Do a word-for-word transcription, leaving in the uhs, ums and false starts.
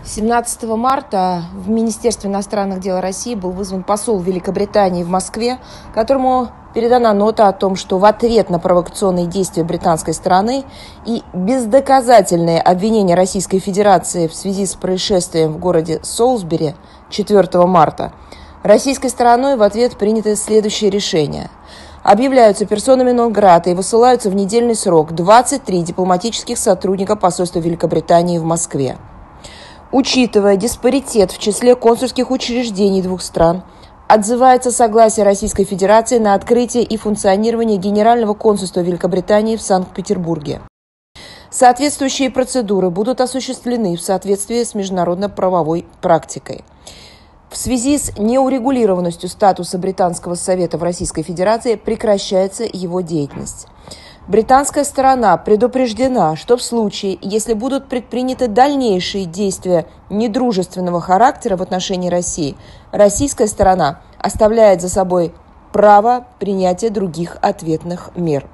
семнадцатого марта в Министерстве иностранных дел России был вызван посол Великобритании в Москве, которому передана нота о том, что в ответ на провокационные действия британской стороны и бездоказательные обвинения Российской Федерации в связи с происшествием в городе Солсбери четвёртого марта, российской стороной в ответ принято следующее решение. Объявляются персонами нон-грата и высылаются в недельный срок двадцать три дипломатических сотрудника посольства Великобритании в Москве. Учитывая диспаритет в числе консульских учреждений двух стран, отзывается согласие Российской Федерации на открытие и функционирование Генерального консульства Великобритании в Санкт-Петербурге. Соответствующие процедуры будут осуществлены в соответствии с международно-правовой практикой. В связи с неурегулированностью статуса Британского совета в Российской Федерации прекращается его деятельность. Британская сторона предупреждена, что в случае, если будут предприняты дальнейшие действия недружественного характера в отношении России, российская сторона оставляет за собой право принятия других ответных мер.